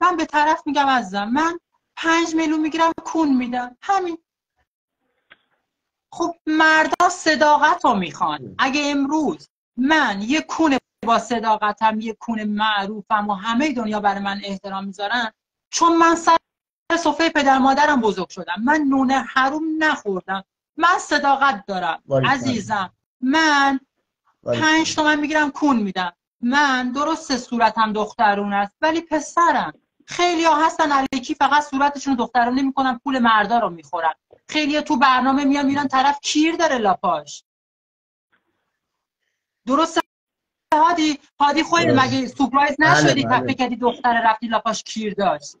من به طرف میگم عزیزم من 5 میلیون میگیرم کون میدم، همین. خب مردا صداقت رو میخوان. اگه امروز من یه کون با صداقتم، یه کون معروفم و همه دنیا برای من احترام میذارن، چون من سر سفره پدر مادرم بزرگ شدم، من نون حروم نخوردم، من صداقت دارم عزیزم. من 5 تومن میگیرم کون میدم. من درسته صورتم دخترون است ولی پسرم. خیلی ها هستن علیکی فقط صورتشون دخترونه میکنن، پول مردا رو میخورن. خیلی تو برنامه میان میرن طرف کیر داره لاپاش. درسته هادی خودت مگه سورپرایز نشدی که فکر کردی دختر رفتی لاپاش کیر داشت؟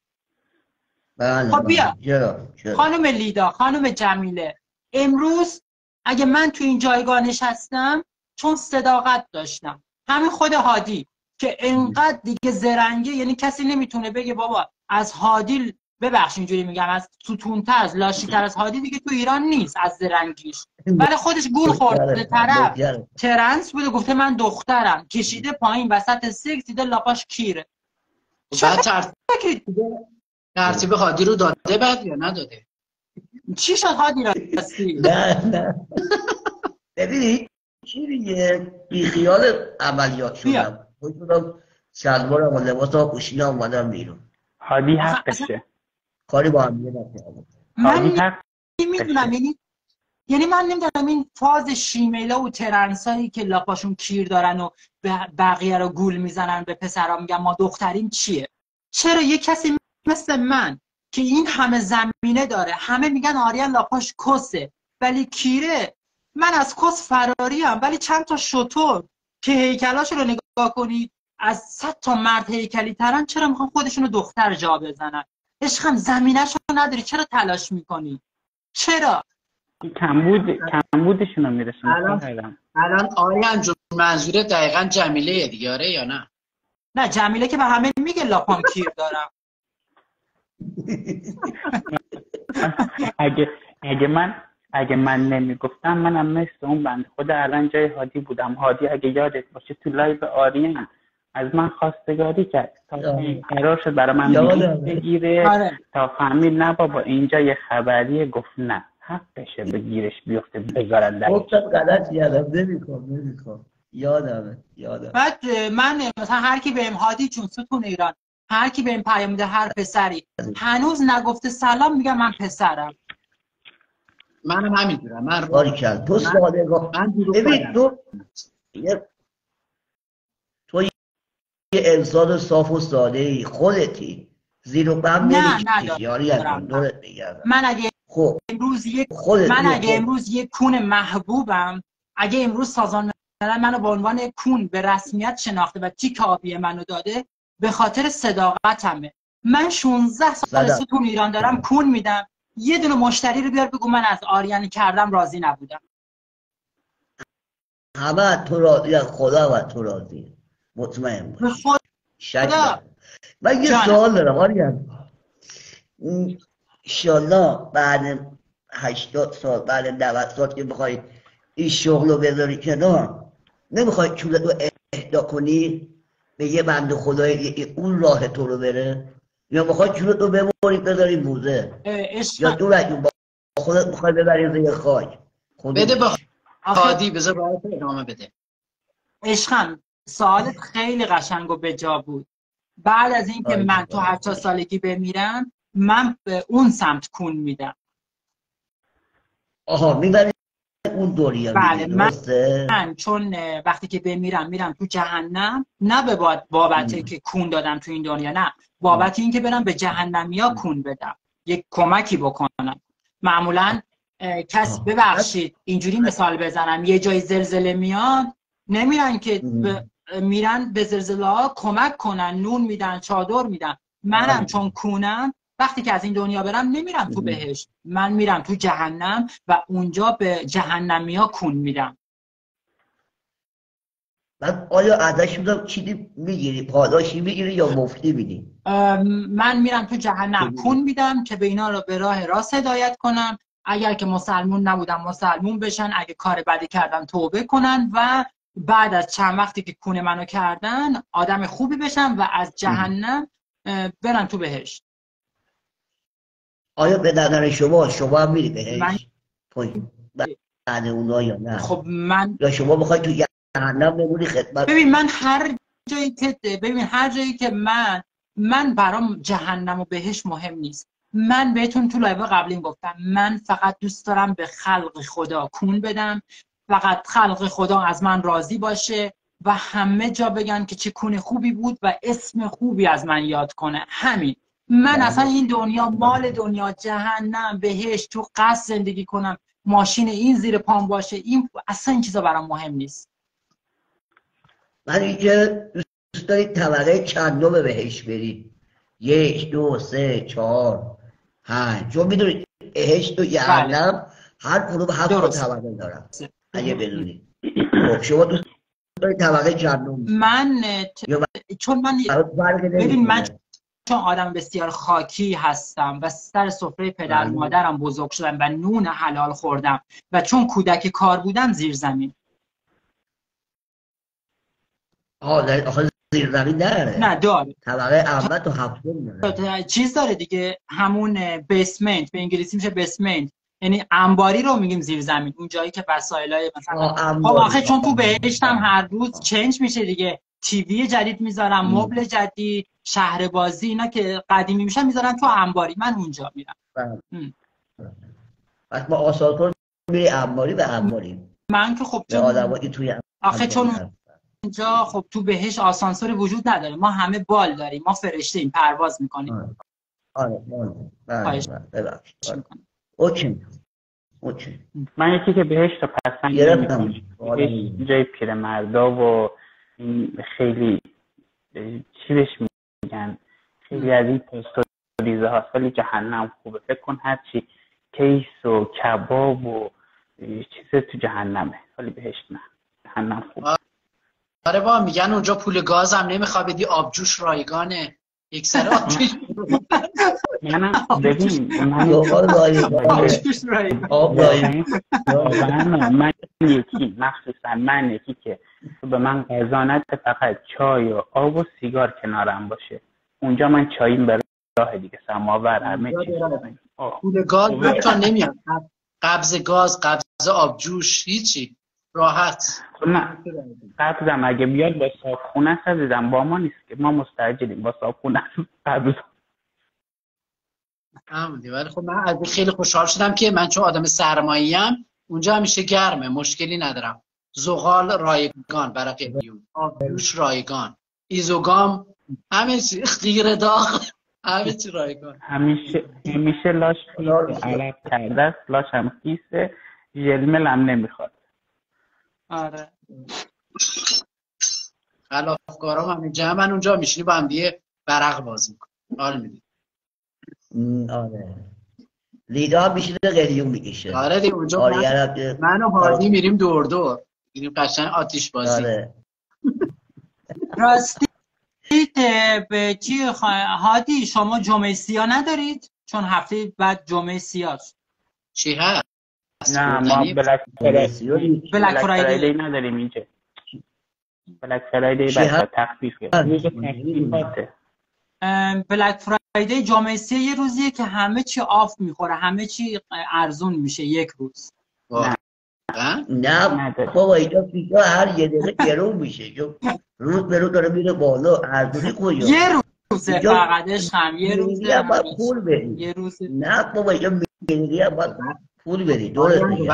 خب بیا خانم لیدا، خانم جمیله، امروز اگه من تو این جایگاه نشستم چون صداقت داشتم. همین خود هادی که انقدر دیگه زرنگه، یعنی کسی نمیتونه بگه بابا از هادی، ببخش اینجوری میگم، از ستونتر از لاشیتر از هادی دیگه تو ایران نیست از زرنگیش. ولی خودش گول خورده، طرف ترنس بوده گفته من دخترم، کشیده پایین وسط سکس دیده لاپاش کیره. بعد ترتیب هادی رو داده بعد یا نداده؟ چی شد هادی راستی؟ نه ببینید چی میگه، بیخیال عملیات شدم، خودم شلوارم و لباس ها پوشیدم اومدم بیرون. هادی حقشه، کاری با هم نکردم. من نمیدونم، یعنی من نمیدونم این فاز شیمیلا و ترنسایی که لاپاشون کیر دارن و بقیه رو گول میزنن به پسرها میگن ما دختریم چیه؟ چرا یه کسی مثل من که این همه زمینه داره، همه میگن آریان لاپاش کسه ولی کیره، من از کس فراریم، ولی چند تا شطور که هیکلاشو رو نگاه کنید از 100 تا مرد هیکلی ترن، چرا میخوان خودشونو دختر جا بزنن؟ عشقم زمینه‌شو نداری، چرا تلاش میکنی؟ چرا؟ کمبودشون رو میرسونه. الان آریان جون منظور دقیقا جمیله دیگه، آره یا نه؟ نه جمیله که به همه میگه لاپام کیر دارم. اگه من نمیگفتم منم مثل اون بند خود الان جای هادی بودم. هادی اگه یادت باشه تو لایو آریان از من خواستگاری کرد تا قرار شد برای من بگیره تا فهمید نه بابا اینجا یه خبریه، گفت نه حقشه بگیرش بیفته بذارن در گفتم غلط یادم نمیخوام یادمه. بعد من مثلا هر کی بهم هادی چون ستون ایران هر کی بهم پیام میده، هر پسری هنوز نگفته سلام میگم من پسرم. منم همینجورم. من باریکل تو صادقا ببین تو یه انسان صاف و ساده ای، خودتی زیر و بم نمیکشی. یاری از دورت میگردم. من اگه امروز یک کون محبوبم، اگه امروز سازمان ملل منو به عنوان کون به رسمیت شناخته و تیک آبی منو داده، به خاطر صداقتمه. من 16 سال ستون ایران دارم کون میدم، یه دونه مشتری رو بیار بگو من از آریانی کردم راضی نبودم. همه تو راضی، خدا و تو راضی، مطمئن باش. شک من یه سوال دارم آریان، انشالله بعد 80 سال بعد 90 سال که بخوای این شغل رو بذاری کنار، نمیخوای چولت رو اهدا کنی به یه بنده خدای اون راه تو رو بره، یا میخوای چولت رو ببری بذاری موزه، یا تو رجون با خودت میخوای ببری زیر خاک؟ بده با هادی بذار راه ادامه بده. عشقم سوالت خیلی قشنگ و بجا بود. بعد از اینکه من تو 80 سالگی بمیرم، من به اون سمت کون میدم. میبری اون دوریا. بله من چون وقتی که بمیرم میرم تو جهنم، نه به بابت که کون دادم تو این دنیا، نه بابت این که برم به جهنمیا کون بدم، یک کمکی بکنم. معمولا کس ببخشید اینجوری مثال بزنم، یه جای زلزله میاد نمیرن که میرن به زلزله ها کمک کنن، نون میدن، چادر میدن. منم چون کونم وقتی که از این دنیا برم نمیرم تو بهشت، من میرم تو جهنم و اونجا به جهنمیا کون میدم. من آیا ازش میدم چیزی میگیری، پاداشی میگیری یا مفتی میدی؟ من میرم تو جهنم کون میدم که به اینا رو به راه راست هدایت کنم. اگر که مسلمون نبودن مسلمون بشن، اگه کار بدی کردن توبه کنن و بعد از چند وقتی که کون منو کردن آدم خوبی بشن و از جهنم برن تو بهشت. آیا به نظر شما هم میری بهشت بعد اونا یا نه؟ خب من یا شما بخوای تو جهنم بمونی خدمت؟ ببین من هر جایی که من برام جهنم و بهشت مهم نیست. من بهتون تو لایو قبلی گفتم من فقط دوست دارم به خلق خدا کون بدم، فقط خلق خدا از من راضی باشه و همه جا بگن که چه کون خوبی بود و اسم خوبی از من یاد کنه. همین. من اصلا این دنیا، مال دنیا، جهنم، بهشت، تو قصر زندگی کنم، ماشین این زیر پام باشه، این اصلا این چیزا برام مهم نیست. من اینکه دوست دارید طبقه چندم بهشت برید؟ 1 2 3 4 5. چون میدونید بهشت و جهنم هر کدوم 7 طبقه دارن اگه بدونید. خب شما دوست دارید طبقه چندم؟ چون آدم بسیار خاکی هستم و سر سفره پدر مادرم بزرگ شدم و نون حلال خوردم و چون کودک کار بودم زیر زمین. آخه زیر زمین داره؟ نه داره. طبقه اول تا 7 داره. چیز داره دیگه، همون بیسمنت، به انگلیسی میشه بیسمنت، یعنی انباری رو میگیم زیر زمین، اون جایی که وسایلای مثلا خب آخه چون تو بهشتم هر روز چنج میشه دیگه، تیوی جدید میذارم، مبل جدید، شهر بازی، اینا که قدیمی میشن میذارن تو انباری، من اونجا میرم. پس ما آسانسور میری انباری به انباری. من که خب آخه چون اونجا خب تو بهشت آسانسور وجود نداره، ما همه بال داریم، ما فرشته ایم، پرواز میکنیم. آره. اوکی. من یکی که بهشت رو پسند نمی‌کنم. جای پیرمردا و خیلی چی بهش میگن، خیلی از این پست و ریزه هاست، ولی جهنم خوبه. فکر کن هرچی کیس و کباب و چیز تو جهنمه، ولی بهشت نه، جهنم خوبه. آره با میگن اونجا پول گاز هم نمیخواد بدی، آبجوش رایگانه، یک سر آتیش. منم ببین من یکی که به من قضاوت فقط چای و آب و سیگار کنارم باشه، اونجا من چاییم به راه دیگه، سماور همه چیز. پول گاز تا نمیاد، قبض گاز، قبض آبجوش، هیچی، راحت. نه قبضم اگه بیاد با صابخونه است دیدم، با ما نیست که ما مستعجلیم با صابخونه قبض همونی. ولی خب من خیلی خوشحال شدم که من چون آدم سرمایه‌ام اونجا همیشه گرمه، مشکلی ندارم. زغال رایگان برای قلیون، آبجوش رایگان، ایزوگام، همه چی، غیر داغ، همه چی رایگان. همیشه لاش خیسه، علف کرده است، لاش هم خیسه، ژلمل هم نمیخواد. آره خلافکارام همه جمعن اونجا، میشینی با هم دیگه برق بازی میکنی، حال میدی. آره لیدا میشینه قلیون میکشه. آره دیگه اونجا من و هادی میریم دور میریم قشنگ آتیش بازی. آره. راستی به چی هادی شما جمعه سیاه ندارید؟ چون هفته بعد جمعه سیاه چی هست؟ نه ما بلک فرایدی نداریم اینجا. بلک فرایدی برای تخفیف تخفیفاته. بلک فرایدی جمعه سیاه یه روزیه که همه چی آف میخوره، همه چی ارزون میشه یک روز. نه بابا اینجا پیزا هر یه دقیقه گرون میشه، چون روز به روز داره میره بالا. ارزونی کجا؟ یه روزه فقطش هم یه روزه پول بدی. یه روزه. نه بابا اینجا میگی باید پول بدی. درست میگی.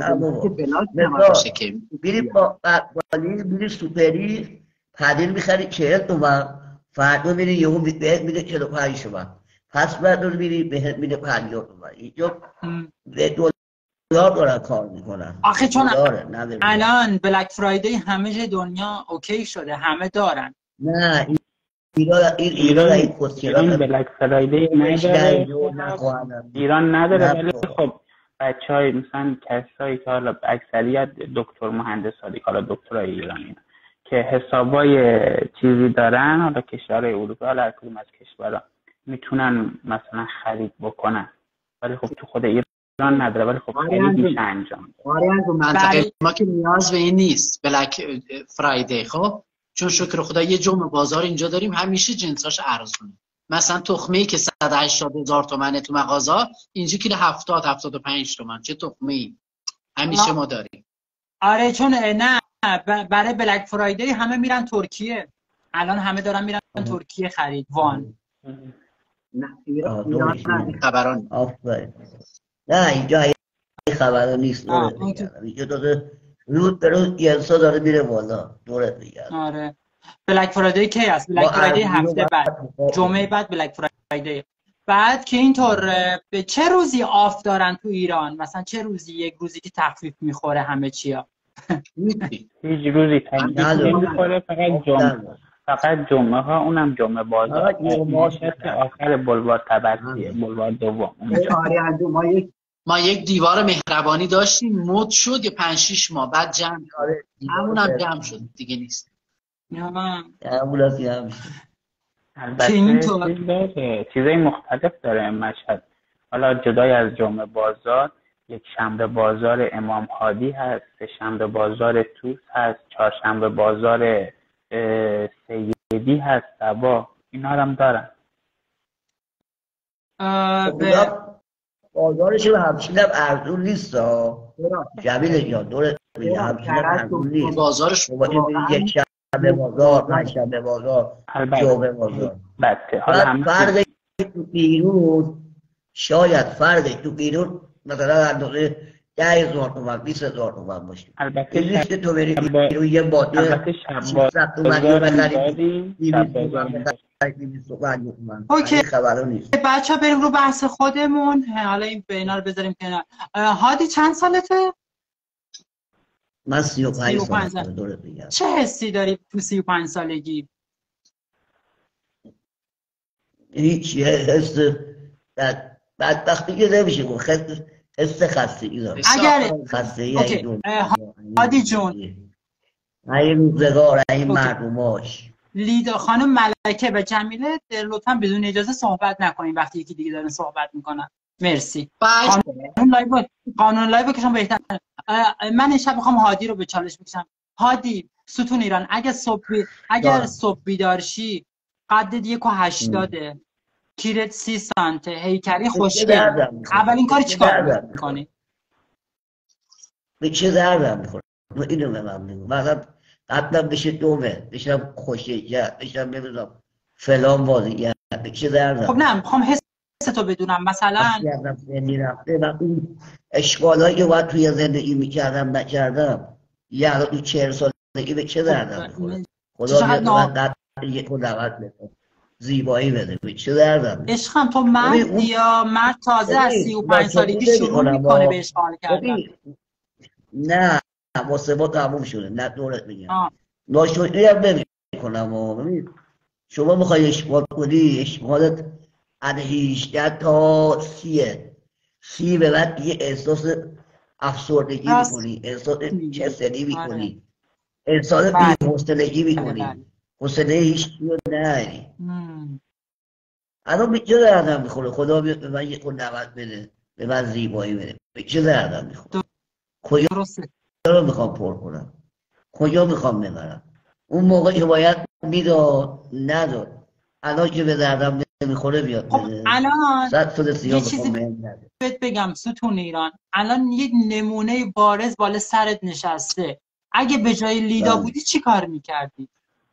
میری با بقالی، میری سوپری پنیر میخری 40 تومن، فردا میری یهو بهت میده 45 تومن، پس بعد میری بهت میده 50 تومن. اینجا دلار دارن کار میکنن. آخه چون الان بلک فرایدی همه جای دنیا اوکی شده، همه دارن. نه ایران این ایران بلک فرایدی نداره، ایران نداره. ولی خب بچهای مثلا کسایی که حالا اکثریت دکتر مهندسایی، حالا دکترای ایرانی که حسابای چیزی دارن، حالا کشورهای اروپا، حالا هر کدوم از کشورها میتونن مثلا خرید بکنن، ولی خب تو خود ایران نداره. ولی خب خیلی میشه انجام. آره منطقه ما که نیاز به این نیست بلک فرایدی، خب چون شکر خدا یه جمعه بازار اینجا داریم، همیشه جنساش ارزونه. مثلا تخمه‌ای که 180,000 تومنه تو مغازه، اینجا کیلو 70-75 تومن. چه تخمه‌ای همیشه ما داریم. آره چون نه برای بلک فرایدی همه میرن ترکیه، الان همه دارن میرن ترکیه خرید وان. نه ایران نه خبران. نه اینجا این خبران نیست. اینجا داره رود به رود گلسا داره میره بالا. دورت بگرد. آره بلک فرایدی کی هست؟ بلک فرایدی هفته بعد، جمعه بعد بلک فرایدی. بعد که اینطور به چه روزی آف دارن تو ایران؟ مثلا چه روزی؟ یک روزی که تخفیف میخوره همه چیا؟ هیچ روزی تخفیف نمیخوره، فقط جمعه ها، اونم جمعه بازار که آخر بلوار تبریزیه، بلوار دوم. ما یک دیوار مهربانی داشتیم، مد شد یه 5-6 ماه بعد جمع شد. همونم جمع شد دیگه نیست. البته چیزای مختلف داره مشهد. حالا جدای از جمعه بازار، یک شنبه بازار امام هادی هست، سه شنبه بازار توس هست، چهارشنبه بازار سیدی هست، سبا، اینا هم دارن. بازارش رو همچین هم ارزون نیست جمیل جان، دوره همچین هم ارزون نیست. بازارش یک شنبه بازار، پنجشنبه بازار، جمعه بازار. فرق تو بیرون، شاید فرق تو بیرون مثلا اندازه 10,000 تومن 20,000 تومن باشه. البته این نیست که تو بری بیرون یه باده 600 تومن رو بخری 200 تومن. اوکی خبرو نیست. بچه ها بریم رو بحث خودمون. حالا این بینا رو بذاریم کنار. هادی چند سالته؟ من 35 سالم. دورت بگم. چه حسی داری تو 35 سالگی؟ هیچ حس بدبختی که نمیشه گفت، حس خستگی دارم. اگر خستگی هادی جون این روزگار این مردماش لیدا خانم ملکه و جمیله لطفا بدون اجازه صحبت نکنین وقتی یکی دیگه داره صحبت میکنن. مرسی. قانون لایو بکشم بهتره. من شب میخوام هادی رو به چالش بکشم. هادی ستون ایران، اگر صبح بیدار شی قدت 1.80، کیرت 30 سانته، هیکلی خوشگل، اولین کاری چیکار میکنی؟ به چه دردم میخوره؟ اینو به من بگو. مثلا قدم بشه 2 متر، بشم خوشگل، بشم نمیدونم فلان بازیگر، به چه دردم؟ خب نه میخوام حس تو بدونم. مثلا رفته و اون اشکالایی که باید توی زندگی میکردم نکردم، یعنی تو 40 سالگی به چه دردم میخوره؟ خدا بیاد من قدر یک و نوت بده، زیبایی بده، به چه دردم؟ عشقم تو مرد یا مرد تازه از 35 سالگی شروع میکنه به اشغال کردن؟ نه واسه ما تموم شده. نه دورت میگم ناشکری هم نمی کنم. ببین شما میخوای اشغال کنی، اشغالت از 18 تا 30 به بعد یه احساس افسردگی میکنی، احساس کسلی میکنی، احساس بی‌حوصلگی میکنی، حوصله هیچ چیزی رو نداری. الان به چه دردم میخوره؟ خدا بیاد به من 1.90 بده، به من زیبایی بده، به چه دردم میخوره؟ کجا رو میخوام پر کنم؟ کجا میخوام ببرم؟ اون موقع که باید میداد نداد. الان که به دردم نمیخوره بیاد بده. الان یه چیزی بهت بگم ستون ایران، الان یک نمونه بارز بالا سرت نشسته. اگه به جای لیدا بودی چی کار میکردی؟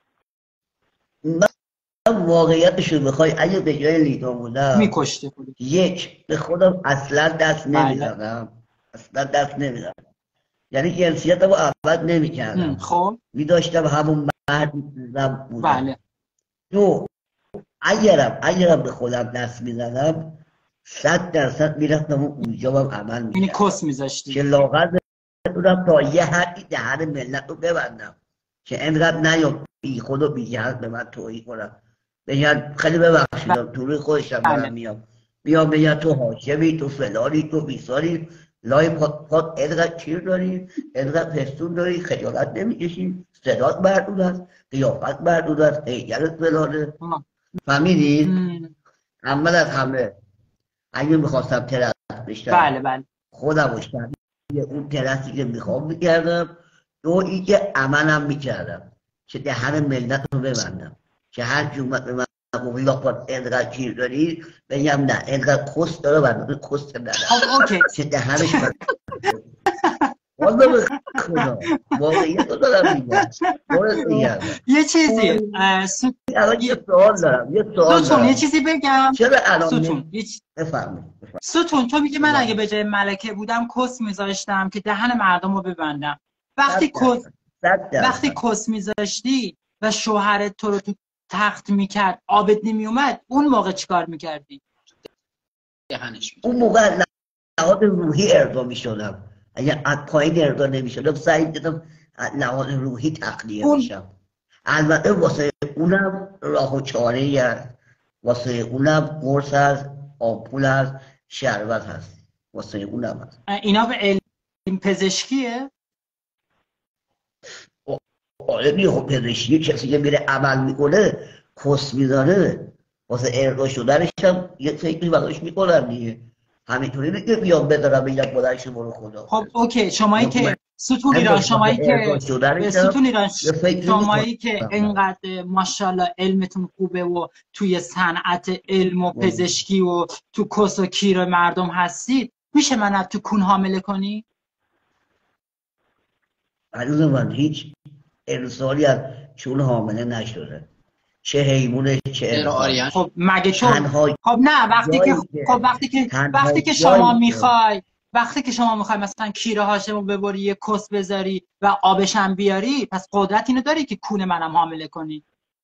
واقعیتشو بخوای اگه به جای لیدا بودم میکشته خودی. یک به خودم اصلا دست نمیدادم. اصلا دست نمیدادم. یعنی جنسیتمو عوض نمیکردم. خب میداشتم همون مرد بودم. بله. دو اگرم به خودم دست میزدم 100% میرفتم اونجا هم عمل میکردم. یعنی کس میذاشتی که لاغر بودم تا یه حدی دهن ملت رو ببندم که اینقدر نیام بی خود و بی جهت به من توهین کنم، بگن خیلی ببخشیدم تو روی خودشم دارم میام بگن تو حاکمی، تو فلانی، تو بیساری، لای پات اینقدر چیر داری، اینقدر پستون داری، خجالت نمیکشی، صدات مردود است، قیافت مردود است، هیکلت فلانه. فهمیدید؟ اول از همه اگه میخواستم ترس بشتم بله خودم رو شبیه اون ترسی که میخوام میکردم. دو این که عملم میکردم که دهن ملت رو ببندم که هر جومت به من گفت لاپات اینقدر کیر داری بگم نه اینقدر کس داره و کس نداره. خب اوکی چه دهنش والا به خدا واقعیت رو دارم میگم. یه چیزی الان یه سوال دارم ستون یه چیزی بگم. چرا الان ستون بفرمایید ستون تو میگی من اگه به جای ملکه بودم کس میذاشتم که دهن مردم رو ببندم. وقتی کس میذاشتی و شوهرت تو رو تو تخت میکرد آبت نمیومد اون موقع چیکار میکردی؟ اون موقع لحاظ روحی ارضا میشدم. اگر از پایین ارضا نمیشدم سعی دیدم لحاظ روحی تقلیه میشم. البته واسه اونم راه و چاره‌ای هست، واسه اونم قرص هست، آمپول هست، شربت هست، واسه اونم هست. اینا به علم پزشکیه؟ آره خب پزشکی کسی که میره عمل میکنه کس میزنه واسه ارضا شدنش هم یه فکری برداشت میکنن دیگه. همینطوری دیگه بیام بدارم بگم بلنش برو خدا. خب اوکی شمایی که ستون ایران شمایی که اینقدر ماشاءالله علمتون خوبه و توی صنعت علم و پزشکی و تو کس و کیر مردم هستید میشه من تو کون حامله کنی؟ عزیز من هیچ انسانی از چون حامله نشده، چه حیوانه چه انسان. خب مگه تو خب نه وقتی که شما میخوای مثلا کیره هاشمو ببری یه کس بذاری و آبش هم بیاری پس قدرت اینو داری که کون منم حامله کنی؟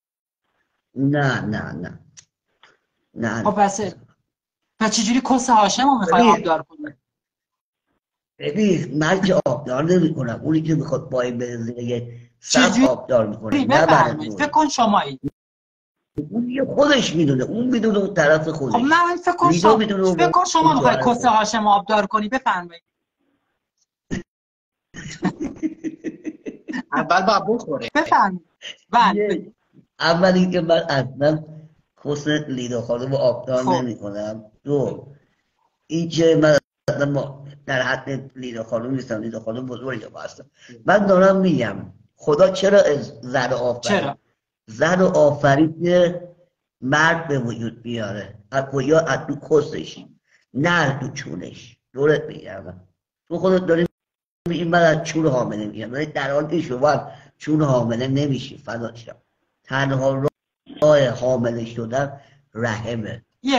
نه خب پس چجوری کس هاشمو میخوای آبدار کنی؟ ببین من که آبدار نمی کنم، اونی که میخواد پای بزنه یه سب آبدار میکنه. فکر کن شمایی اون یه خودش میدونه، اون میدونه اون طرف خودش. خب من فکر کن شما میخوای کس هاشم آبدار کنی. بفرمایید. اول باید بخوره. بفرمایید. بله اولی که من اصلا کس لیدا خانم آبدار نمی کنم. دو این که من در حد لیدا خانم نیستم، لیدا خانم بزرگی هستم. من دارم میگم خدا چرا زن آفرید؟ زن آفرید که مرد به وجود بیاره از کجا؟ از تو کسش نه تو چونش. دورت میگردم تو خودت داری میگی من از چون حامله میگم، در حال که شما چون حامله نمیشی. فدات شم. تنها راه حامله شدن رحمه. یه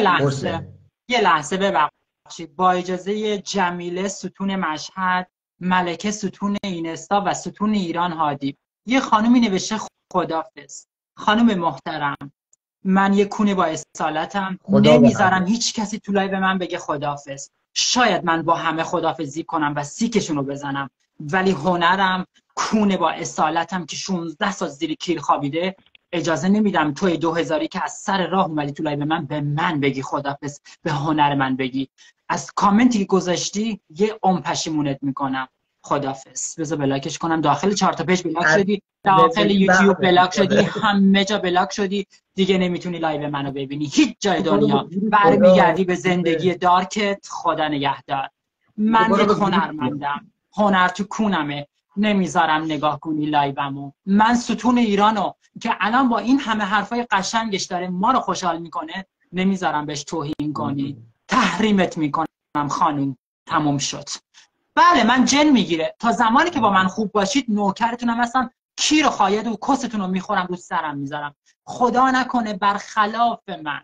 لحظه ببخشید با اجازه جمیله ستون مشهد، ملکه ستون اینستا و ستون ایران هادی، یه خانومی نوشته خدافظ. خانم محترم من یه کونه با اصالتم نمیذارم هیچ کسی تو لایو من بگه خدافظ. شاید من با همه خدافظی کنم و سیکشون رو بزنم ولی هنرم کونه با اصالتم که 16 سال زیر کیر خوابیده اجازه نمیدم توی 2000 که از سر راه اومدی تو لایو من به من بگی خدافظ، به هنر من بگی. از کامنتی که گذاشتی یه پشیمونت میکنم. خدافظ. بذار بلاکش کنم. داخل 4 تا پیج بلاک شدی، داخل یوتیوب بلاک شدی، همه جا بلاک شدی، دیگه نمیتونی لایو منو ببینی هیچ جای دنیا. برمیگردی به زندگی دارکت. خدا نگهدار. من یک هنرمندم، هنر تو کونمه، نمیذارم نگاه کنی لایومو. من ستون ایرانو که الان با این همه حرفای قشنگش داره ما رو خوشحال میکنه نمیذارم بهش توهین کنی. تحریمت میکنم خانوم. تموم شد. بله من جن میگیره. تا زمانی که با من خوب باشید نوکرتونم هستم. کیر و خاید و کستون رو میخورم رو سرم میذارم. خدا نکنه برخلاف من،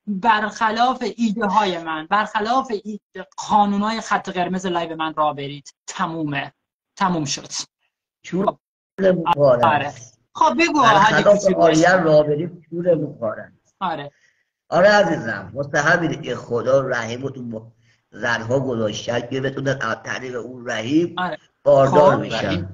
برخلاف ایده های من، برخلاف قانونهای خط قرمز لایو من را برید. تموم شد. چون مبارک. خب بگو برخلاف آریان را برید چون مبارک. آره عزیزم واسه همینه که خدا رحیمتون با زنها گذاشتن که بتونن از طریق اون رحیم باردار میشن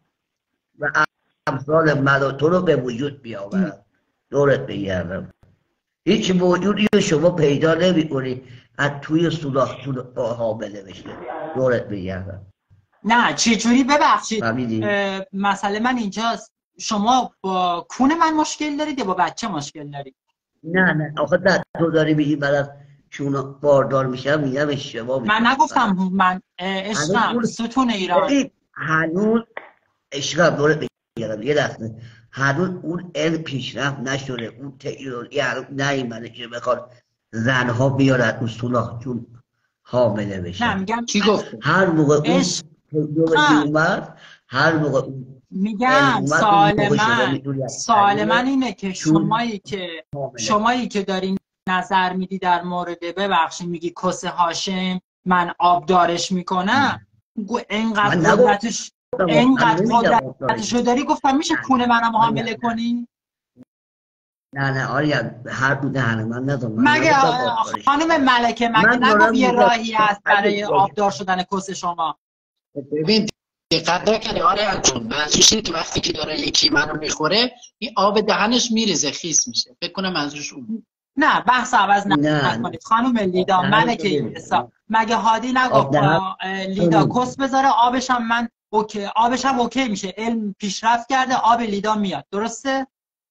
و امثال من و تو رو به وجود بیاورن. دورت بگردم هیچ موجودی رو شما پیدا نمی کنی از توی سوراخ‌تون حامله بشه. دورت بگردم. نه چجوری؟ ببخشید مسئله من اینجاست. شما با کون من مشکل دارید یا با بچه مشکل دارید؟ نه آخه تو داری بگی من از چون باردار میشم میگم اشتباه میکنم. من نگفتم. من عشقم ستون ایران هنوز عشقم دورت بگردم یه لحظه هنوز اون علم پیشرفت نشده، اون تکنولوژی هنوز نیومده که بخواد زنها بیارن اون سولاخ جون حامله نه بشن. میگم کی گفت؟ هر موقع اون عشق تکنولوژی اومد، هر موقع اون علم میگم اومد، اون موقع شما میتونی از سوال من طریق اینه که چون حامله. شمایی که داری نظر میدی در مورد ببخشید میگی کس هاشم من آبدارش میکنم، اینقدر من قدرتش من اینقدر نمیگم قدرتشو داری، گفتم میشه کونه منم حامله کنی؟ نه آریان هر دهن من نزن. مگه خانم ملکه مگه نگفت یه راهی هست برای آبدار شدن کس شما؟ ببین دقت نکنی آره جون، منظورش اینه که وقتی که داره یکی منو میخوره این آب دهنش میریزه، خیس میشه. فکر کنم منظورش اون. نه بحث عوض نکنید خانم لیدا. ملکه ایسا مگه هادی نگفت لیدا کس بذاره آبش هم من اوکی، آبش هم اوکی میشه، علم پیشرفت کرده آب لیدا میاد، درسته؟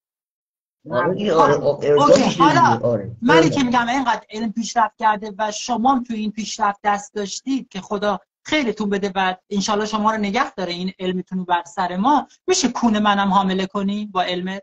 اوکی. حالا منی که میگم اینقدر علم پیشرفت کرده و شما هم تو این پیشرفت دست داشتید که خدا خیرتون بده و انشالله شما رو نگه داره این علمتون رو بر سر ما، میشه کونه منم حامله کنی با علمت؟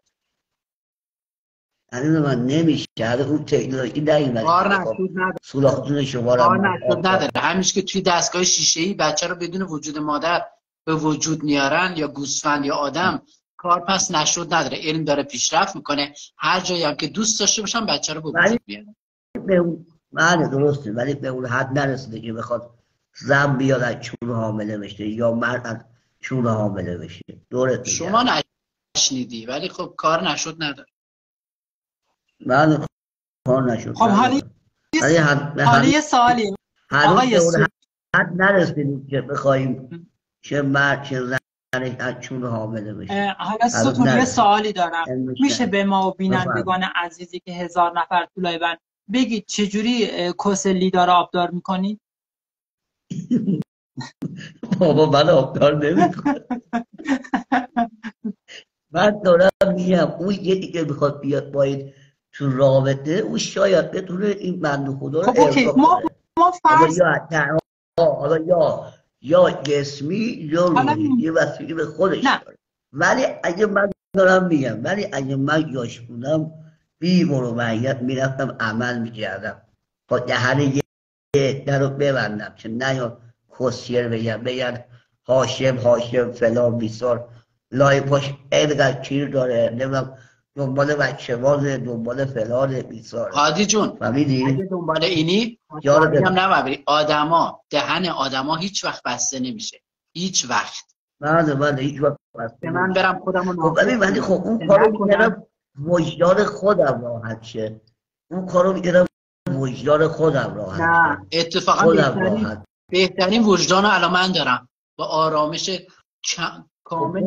الان من نمیشه، اون تکنولوژی نیومده. کار نشد نداره. سولاختون شما رو کار نشد نداره. همیشه که توی دستگاه شیشه‌ای بچه رو بدون وجود مادر به وجود میارن یا گوسفند یا آدم، کار پس نشد نداره. علم داره پیشرفت میکنه، هر جایی هم که دوست داشته باشن بچه رو به وجود میارن. بله درسته، ولی به اون حد نرسیده که بخواد زن بیاد از چون حامله بشه یا مرد از چون حامله بشه. دورت شما نشنیدی ولی خب کار نشد نداره. من کار نشد. خب حالی یه سوالی آقای حد نرسیدیم که بخوایم چه مرد چه زن از چون حامله بشه. حالا ستون یه سوالی دارم، میشه به ما و بینندگان عزیزی که 1000 نفر تو لایون بگید چجوری کس لیدا رو آبدار میکنی؟ بابا من آبدار نمیکنم. من دارم میگم اون یکی که بخواد بیاد باید تو رابطه اون شاید بتونه این بنده خدا رو ارضا کنه. ما فرض حالا یا جسمی یا روحی، یه وسیله به خودش داره. ولی اگه من دارم میگم، ولی اگه من یاش بودم بی مروعیت میرفتم عمل میکردم با دهن یه در رو ببندم که نه یا کسیر بگن هاشم فلان بیسار لای پاش اینقدر کیر داره، نمیدونم دنبال بچه بازه، دنبال فلان بیسار. هادی جون فهمیدی؟ اگه دنبال اینی هم نمبری دهن آدما هیچ وقت بسته نمیشه، هیچ وقت. بله هیچ وقت بسته من برم خودمو ولی خب اون کارو میگردم وجدان خودم راحت شه، اون کارو میگردم وجدان خودم راحت شه. نه اتفاقا بهترین وجدان رو الان من دارم، با آرامش کامل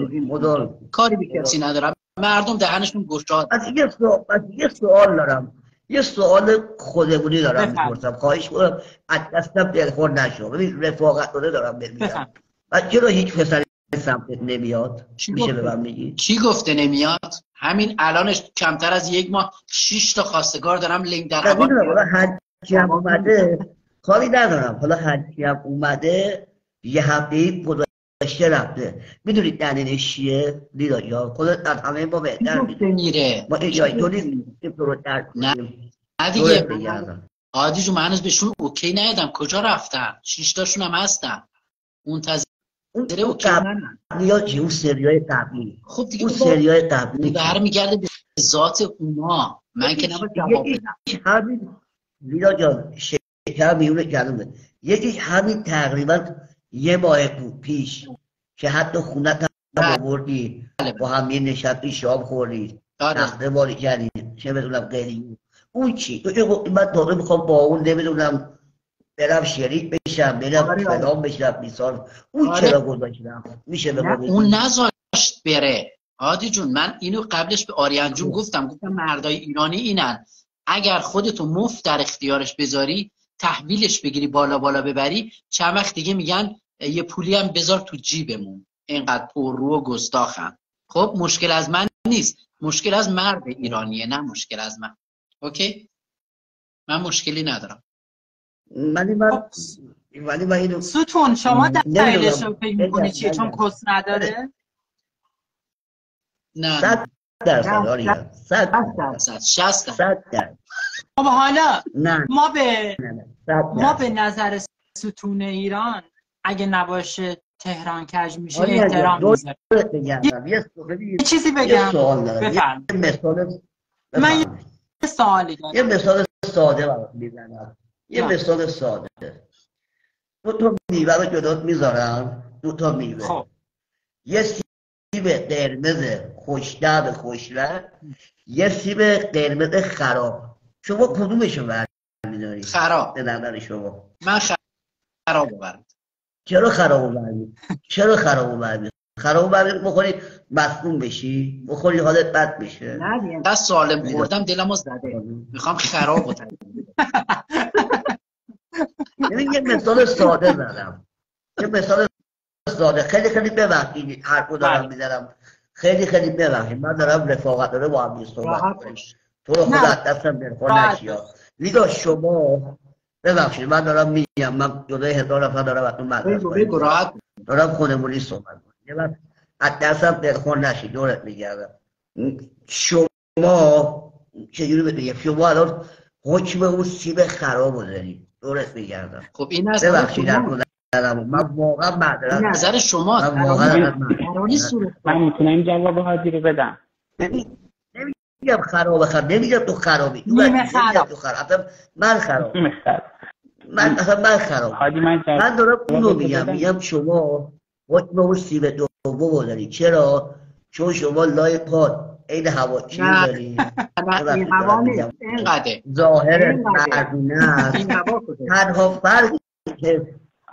کاری به کسی ندارم. مردم دهنشون گشاد. از یه سوال دارم، یه سوال خودمونی دارم میپرسم، خواهش کنم از دستم دلخور نشو. ببین رفاقت دارم بگم و چرا هیچ پسری سمتت نمیاد؟ میشه به من بگی کی گفته نمیاد؟ همین الانش کمتر از یک ماه 6 تا خواستگار دارم لینک در حالا هر کی هم اومده کاری ندارم، حالا هر کی هم اومده یه هفته‌ای گذشته رفته. میدونید دلیلش چیه؟ لیدا جان خودت از همه ما بهتر میره ما اینجای تو نیستیم تو رو درک کنیم. نه دیگه عادی جو من هنوز بهشون اوکی ندادم. کجا رفتن؟ 6 تاشون هم هستن منتظر اوکی منن. اون سریای قبلی. خب دیگه اون سریای قبلی برمیگرده به ذات اونا. من که نباید جواب بدم. همین لیدا جان شکر میونه کلمه یکی همین تقریبا یه ماه پیش که حتی خونت هم آوردی با هم یه نشستی شام خوردی تخته باری کردی چه بدونم غیری. اون چی؟ من داره میخوام با اون نمیدونم برم شریک بشم برم فلان بشم بیسار. اون چرا گذاشتم؟ میشه به ما اون نذاشت بره. عادی جون من اینو قبلش به آریان جون گفتم مردای ایرانی اینن، اگر خودتو مفت در اختیارش بذاری تحویلش بگیری بالا ببری چند وقت دیگه میگن یه پولی هم بذار تو جیبمون. اینقدر پررو و گستاخن. خب مشکل از من نیست، مشکل از مرد ایرانیه، نه مشکل از من. اوکی؟ من مشکلی ندارم. ولی من اینو ستون شما دلیلش رو فکر می‌کنی چیه؟ چون کس نداره؟ نه 100% آریان 100%. 100%. خب حالا نه ما به نظر ستون ایران اگه نباشه تهران کج میشه آریان احترام میذاره. یه چیزی بگم. یه سوال دارم. من یه سوالی دارم. یه مثال ساده برات میزنم. یه مثال ساده. 2 تا میوه رو جلوت میذارم. 2 تا میوه. خب یه سیب قرمز خوش‌طعم خوش‌رنگ، یه سیب قرمز خراب. شما کدومشو برمی‌داری؟ خراب. به نظر شما. من خرابو برم. چرا خرابو برمی؟ خرابو برمی بخوری مسموم بشی، بخوری حالت بد بشه. نه اینقدر سالم خوردم دلمو زده. میخوام خرابو ترجیح بدم. یعنی یه مثال ساده زدم. یه مثال ساده. خیلی ببخشید حرفو دارم میزنم. خیلی ببخشید. من دارم رفاقت داره با هم صحبت کنم. تو رو خدا از دستم دلخور نشی. لیدا شما ببخشید من دارم میگم، من جلوی 1000 نفر دارم اتون بگو راحت. دارم خودمونی صحبت کنم. از دستم دلخور نشی. دورت میگردم. شما چجوری بگم؟ شما الان حکم اون سیب خرابو داری. دورت میگردم. خب این از ببخشید من واقعا معذرت نظر شما. من میتونم جواب هادی رو بدم. نمیگم خرابه، نمیگم تو خرابی. نیمه خراب. من خراب. من خراب. من دارم اونو میگم شما حکم اون سیب دومو داری. چرا؟ چون شما لای پاد این هوا چی داری؟ این هوا نیست. اینقدر ظاهر مردونه است. تنها فرقی که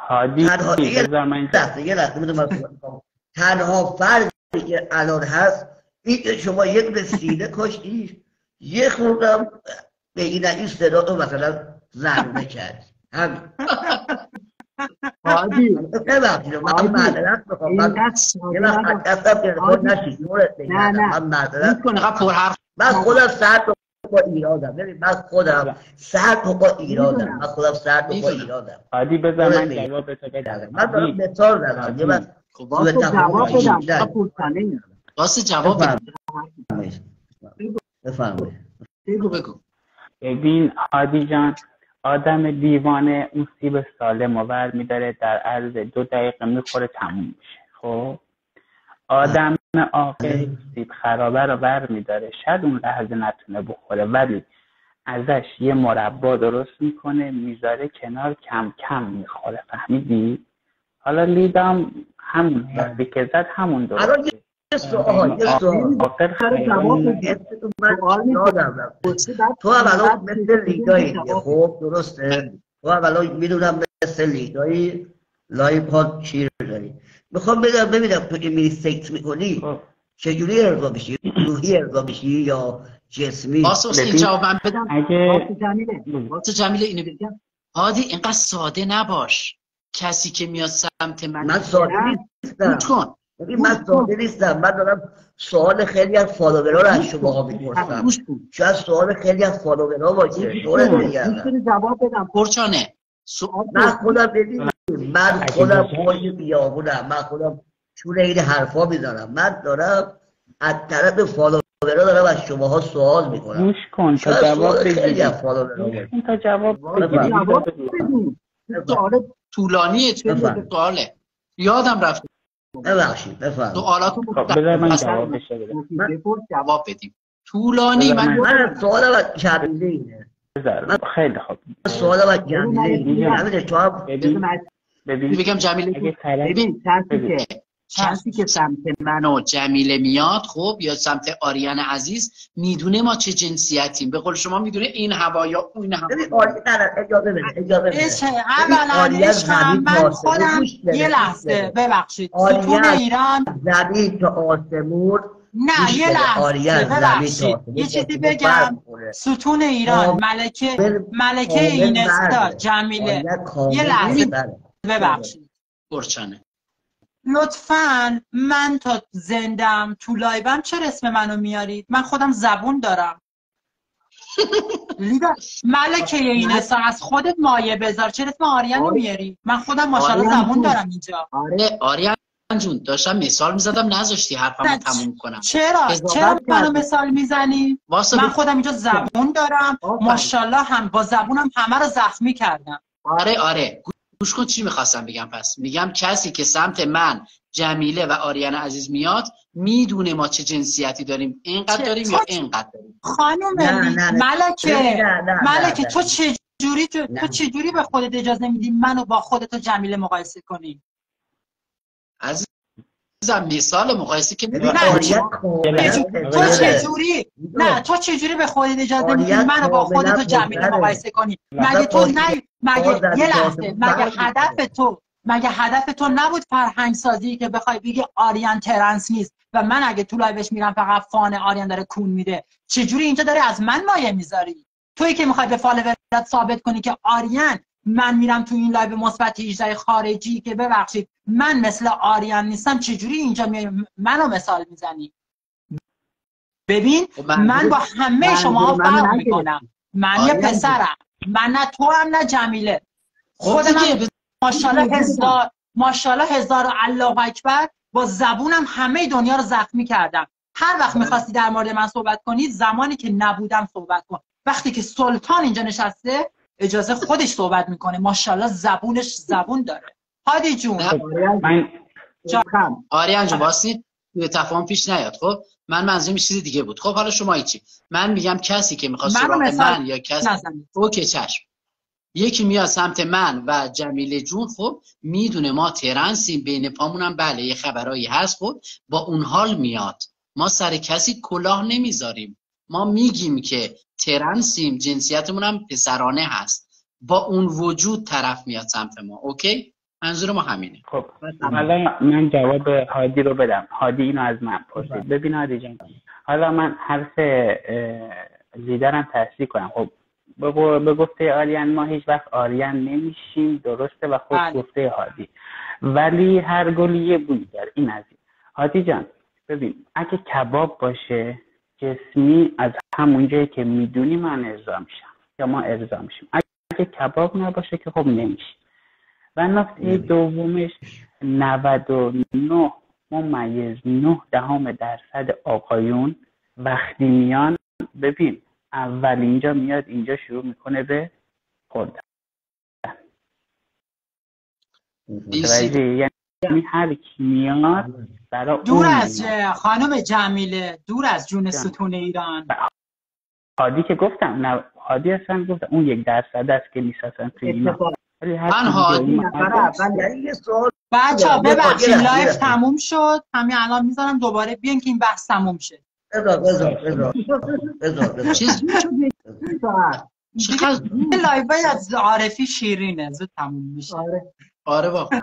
تنها فرقی که الان هست این که شما یک به سینه کاشتی، یه خوردم به این صدا رو مثلا زنونه کرد. همین. هادی ببخشید من معذرت میخوام. یه وقت دستم تلفن نشید. من معذرت میخوام. من خودم سرد با ایرادم. من خودم سرد با ایرادم. هادی بذار من جواب تو بدم. من دارم مثال دارم. یه وقت جواب بدم. بفرمایید. بگو. ببین هادی جان، آدم دیوانه اون سیب سالم رو ور میداره در عرض 2 دقیقه میخوره تموم میشه. خب آدم عاقل سیب خرابه رو ور میداره، شاید اون لحظه نتونه بخوره ولی ازش یه مربا درست میکنه میذاره کنار، کم کم میخوره. فهمیدی؟ حالا لیدم همون حرفی که زد همون درسته. یه سوال تو هم الان مثل لیدایی. خب درسته؟ تو هم الان میدونم مثل لیدایی لای پاد شیر داری. میخوام ببینم تو که میری سکس میکنی چجوری ارضا بشی؟ روحی ارضا بشی یا جسمی؟ واسه این جواب من بدم. واسه جمیله اینو بگم. هادی اینقدر ساده نباش. کسی که میاد سمت من ساده نیستم. من ساده نیستم. من دارم سوال خیلی از فالوورها رو از شما ها میپرسم. شاید سوال خیلی از فالوورها باشه. دورت بگردم. جواب بدم پرچانه. من خودم ببینیم. من خودم پای بیابونم. من خودم چون این حرفا میزنم. من دارم از طرف فالوورها دارم از شماها سوال میکنم. گوش کن تا جواب بگیری. تا جواب بگیری. سوال طولانیه. چه سواله؟ یادم رفت. ببخشید بفرمایید. سوالاتو بذار من جواب بشه جواب بدیم. طولانی. من سوالم از جمیله اینه. خیلی خوب. سوالم از جمیله اینه. تو هم بگم جمیله. ببین کسی که سمت من و جمیله میاد خب یا سمت آریان عزیز میدونه ما چه جنسیتیم. به قول شما میدونه این هوا یا اون هوا. اجازه بده. اولا عشقم من خودم یه لحظه ببخشید ستون ایران زمین تا آسمون. نه یه لحظه ببخشید یه چیزی بگم. ستون ایران ملکه اینستا جمیله یه لحظه ببخشید برچانه. لطفاً من تا زندم تو لایوم چرا اسم منو میارید؟ من خودم زبون دارم. لیدا ملکه اینستا از خودت مایه بذار. چرا اسم آریانو میاری؟ من خودم ماشاءالله زبون دارم اینجا. آره آریان جون داشتم مثال میزدم نذاشتی حرفمو تموم کنم. چرا منو مثال میزنی؟ من خودم اینجا زبون دارم ماشاءالله، هم با زبونم همه رو زخمی کردم. آره گوش کن چی میخواستم بگم. پس میگم کسی که سمت من، جمیله و آریان عزیز میاد میدونه ما چه جنسیتی داریم، اینقدر داریم یا اینقدر داریم. خانم ملکه تو چجوری به خودت اجازه میدی منو با خودت و جمیله مقایسه کنی؟ عزیزم مثال مقایسه که تو چجوری به خودت اجازه میدی منو با خودت و جمیله مقایسه کنی؟ مگه تو یه لحظه مگه هدف تو نبود فرهنگ سازی که بخوای بگی آریان ترنس نیست و من اگه تو لایوش میرم فقط فان آریان داره کون میده؟ چجوری اینجا داری از من مایه میذاری؟ تویی که میخوای به فالوورات ثابت کنی که آریان، من میرم تو این لایو مثبت 18 خارجی که ببخشید من مثل آریان نیستم، چجوری اینجا منو مثال میزنی؟ ببین من با همه شما فرق میکنم. من یه پسرم، من نه تو هم نه جمیله. خود من ماشاءالله هزار الله اکبر با زبونم همه دنیا رو زخمی کردم. هر وقت میخواستی در مورد من صحبت کنی زمانی که نبودم صحبت کن. وقتی که سلطان اینجا نشسته اجازه خودش صحبت میکنه، ماشاءالله زبونش زبون داره. هادی جون آریان جون واسید تفاهم پیش نیاد. خب من منظورم چیز دیگه بود. خب حالا شما چی؟ من میگم کسی که میخواد سراغ من یا کسی اوکی چشم، یکی میاد سمت من و جمیله جون، خب میدونه ما ترنسیم، بین پامونم بله یه خبرایی هست، خب با اون حال میاد. ما سر کسی کلاه نمیذاریم، ما میگیم که ترنسیم، جنسیتمون هم پسرانه هست، با اون وجود طرف میاد سمت ما. اوکی؟ منظور ما همینه. خب حالا من جواب هادی رو بدم. هادی اینو از من پرسید. ببین هادی جان، حالا من حرف لیدرم تصدیق کنم. خب به گفته آریان ما هیچ وقت آریان نمیشیم، درسته، و خود گفته هادی، ولی هر گلی یه بوی داره. این از این. هادی جان ببین اگه کباب باشه جسمی، از همون جایی که میدونی من ارضا میشم یا ما ارضا میشیم. اگه کباب نباشه که خب نمیشه. و نکته دومش 99.9% آقایون وقتی میان، ببین اول اینجا میاد، اینجا شروع میکنه به خوردن. یعنی هر کی میاد دور از خانم جمیله، دور از جون ستون ایران. هادی که گفتم، نه هادی اصلا گفتم اون 1% است که نیست اصلا توی اینا. من هادی بچه‌ها ببخشید لایو تموم شد، همین الان میذارم دوباره بیان که این بحث تموم شه. چقدر لایو از عارفی شیرینه، زود تموم میشه. آره واقعا